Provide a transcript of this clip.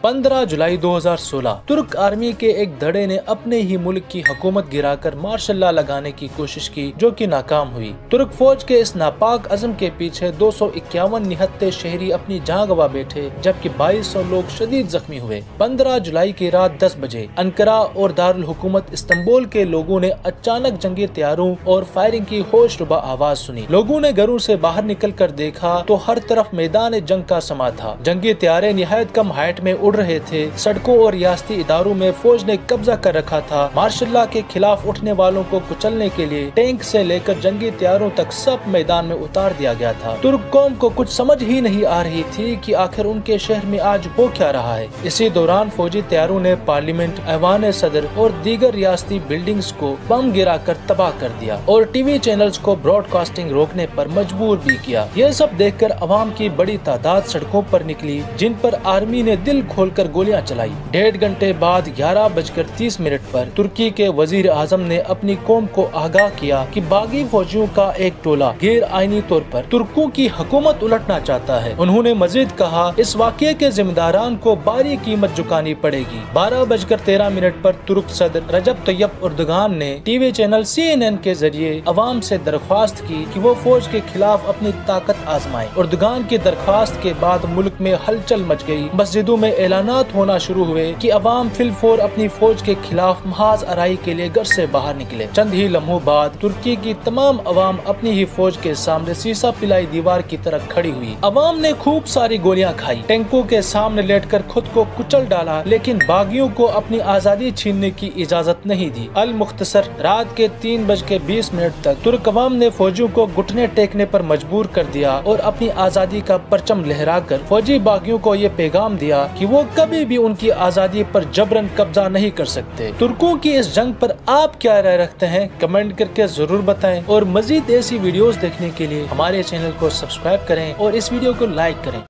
15 जुलाई 2016 तुर्क आर्मी के एक धड़े ने अपने ही मुल्क की हुकूमत गिराकर मार्शल लॉ लगाने की कोशिश की, जो कि नाकाम हुई। तुर्क फौज के इस नापाक अज़म के पीछे 251 निहत्ते शहरी अपनी जान गंवा बैठे, जबकि 2200 लोग शदीद जख्मी हुए। 15 जुलाई की रात 10 बजे अंकारा और दारुल हुकूमत इस्तांबुल के लोगों ने अचानक जंगी तैयारों और फायरिंग की होशरुबा आवाज सुनी। लोगों ने घरों से बाहर निकल कर देखा तो हर तरफ मैदान जंग का समा था। जंगी तैयारे निहायत कम हाइट में उड़ रहे थे। सड़कों और रियासती इदारों में फौज ने कब्जा कर रखा था। मार्शल लॉ के खिलाफ उठने वालों को कुचलने के लिए टैंक से लेकर जंगी तैयारों तक सब मैदान में उतार दिया गया था। तुर्क कौम को कुछ समझ ही नहीं आ रही थी कि आखिर उनके शहर में आज हो क्या रहा है। इसी दौरान फौजी तैयारों ने पार्लियामेंट, ऐवान सदर और दीगर रियासती बिल्डिंग्स को बम गिरा कर तबाह कर दिया और टीवी चैनल्स को ब्रॉडकास्टिंग रोकने पर मजबूर भी किया। यह सब देखकर अवाम की बड़ी तादाद सड़कों पर निकली, जिन पर आर्मी ने दिल खोलकर गोलियां चलाई। 1.5 घंटे बाद 11:30 पर तुर्की के वजीर आजम ने अपनी कौम को आगाह किया कि बागी फौजियों का एक टोला गैर आईनी तौर पर तुर्कों की हुकूमत उलटना चाहता है। उन्होंने मजीद कहा, इस वाक़ये के जिम्मेदारान को भारी कीमत चुकानी पड़ेगी। 12:13 पर तुर्क सदर रजब तैयब एर्दोगान ने टीवी चैनल CNN के जरिए अवाम से दरख्वास्त की कि वो फौज के खिलाफ अपनी ताकत आजमाए। एर्दोगान की दरख्वास्त के बाद मुल्क में हलचल मच गई। मस्जिदों में ऐलानात होना शुरू हुए कि अवाम फिलफौर अपनी फौज के खिलाफ महाज अराई के लिए घर से बाहर निकले। चंद ही लम्हों बाद तुर्की की तमाम अवाम अपनी ही फौज के सामने शीशा पिलाई दीवार की तरह खड़ी हुई। अवाम ने खूब सारी गोलियां खाई, टैंकों के सामने लेटकर खुद को कुचल डाला, लेकिन बागियों को अपनी आजादी छीनने की इजाजत नहीं दी। अल मुख्तसर रात के 3:20 तक तुर्क अवाम ने फौजियों को घुटने टेकने पर मजबूर कर दिया और अपनी आजादी का परचम लहराकर फौजी बागियों को ये पैगाम दिया कि वो कभी भी उनकी आजादी पर जबरन कब्जा नहीं कर सकते। तुर्कों की इस जंग पर आप क्या राय रखते हैं? कमेंट करके जरूर बताएं और मजीद ऐसी वीडियोस देखने के लिए हमारे चैनल को सब्सक्राइब करें और इस वीडियो को लाइक करें।